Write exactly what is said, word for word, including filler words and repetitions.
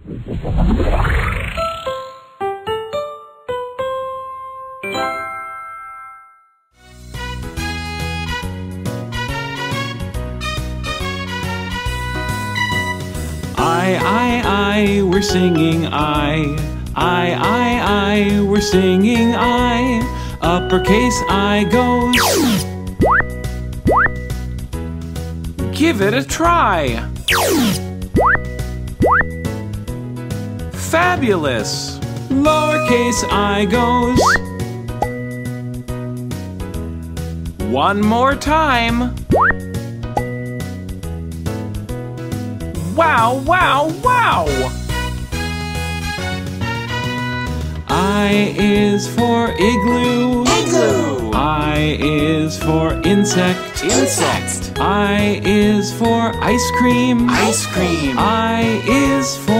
I, I, I, we're singing I. I, I, I, we're singing I. Uppercase I goes. Give it a try. Fabulous. Lowercase I goes. One more time. Wow, wow, wow! I is for igloo. Igloo. I is for insect. Insect. I is for ice cream. Ice cream. I is for